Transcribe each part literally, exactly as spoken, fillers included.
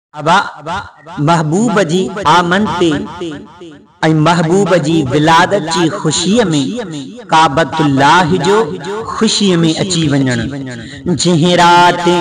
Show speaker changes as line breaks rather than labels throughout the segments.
अबा महबूब जी आमनते ऐं महबूब जी विलादत जी खुशी में काबतुल्लाह जो खुशी में अची वञण जंहिं रात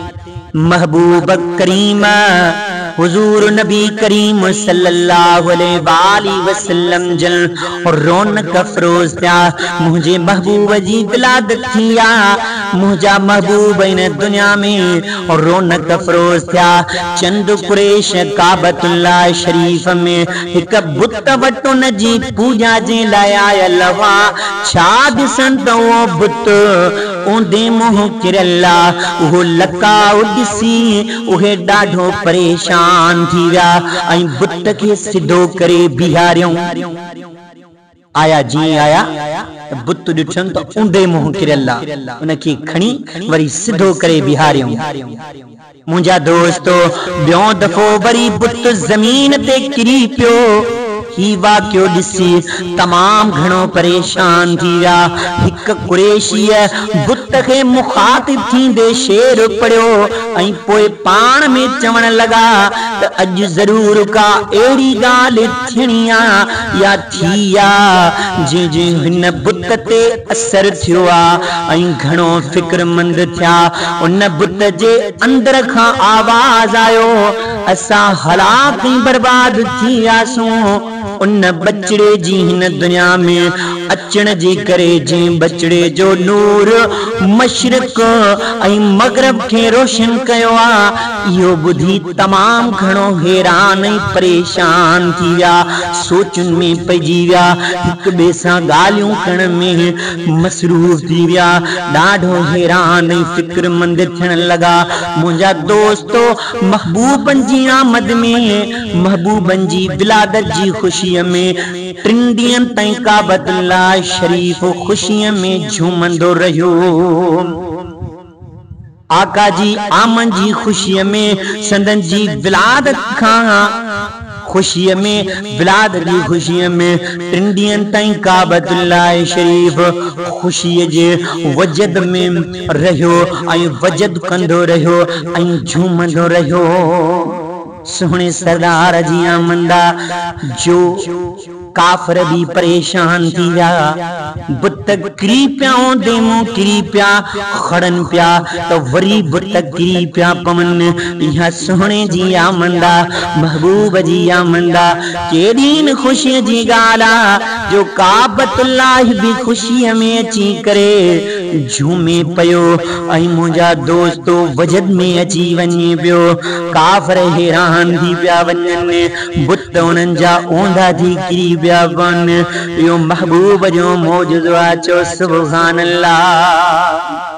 महबूब करीम हुजूर नबी करीम सल्लल्लाहु अलैहि वसल्लम जल रौनक अफरोज थिया मुझे महबूब जी विलादत थी आ मुझा महबूब इन दुनिया में रौनक अफरोज थिया चंद कुरैश काबतुल्लाह शरीफ में एक बुत वटो न जी पूजा जे लाइ आयल हुआ छा दिसन त वो बुत ओंदे मोह किरला वो लका ॾिसी उहे ॾाढो परेशान थी विया ऐं बुत के सिधो करे बिहारियूं आया जी आया बुत ॾिठन त ऊंदे मुंह किरला उनखे खणी वरी सिधो करे बिहारियूं मुंहिंजा दोस्तो ॿियों दफ़ो वरी बुत ज़मीन ते किरी पियो ही वाक्यो ॾिसी तमाम घणो परेशान थी विया हिक कुरैशीअ बुत खे मुखातिब थींदे शेर पढ़ियो ऐं पोइ पाण में चवण लॻा त अॼु ज़रूर का अहिड़ी ॻाल्हि थियणी आहे या थी आहे जंहिंजो हिन बुत ते असर थियो आहे ऐं घणो फ़िक्रमंद थिया उन बुत जे अंदर खां आवाज़ आयो असां हलाक ऐं बर्बाद थी वियासूं उन बचड़े जी हिन दुनिया में अचण जे करे जंहिं बचड़े जो नूर मशरिक़ ऐं मग़रिब खे रोशन कयो आहे इहो ॿुधी तमाम घणो हैरान ऐं परेशान थी विया सोचुनि में पइजी विया हिक ॿिए सां ॻाल्हियूं करण में मसरूफ़ थी विया ॾाढो हैरान ऐं फ़िक्रमंद थियण लॻा मुंहिंजा दोस्तो महबूबनि जी आमद में महबूबनि जी विलादत जी खुशी में टिन ॾींहंनि ताईं काबतुल्लाह शरीफ खुशीअ में झूमंदो रहियो आका जी आमन जी खुशीअ में संदन जी विलादत खां खुशीअ में विलादत जी खुशीअ में टिन ॾींहंनि ताईं काबतुल्लाह शरीफ खुशीअ जे वजद में रहियो ऐं वजद कंदो रहियो ऐं झूमंदो रहियो सोहणे सरदार जी आमंदा जो काफर भी परेशान थी विया बुत किरी पिया ओंदे मुंह किरी पिया खड़न पिया तो वरी बुत किरी पिया पवन इहा सोहणे जी आमंदा महबूब जी आमंदा केॾी खुशी जी ॻाल्हि जो काबतुल्लाह भी खुशी में अची करे झूमे पियो ऐं मुंहिंजा दोस्तो वजद में अची वञे पियो काफर हैरान थी पिया वञनि बुत उन्हनि जा ओंधा थी किरी पिया पवनि इहो महबूब जो मौजूदु आहे चो सुभान अल्लाह।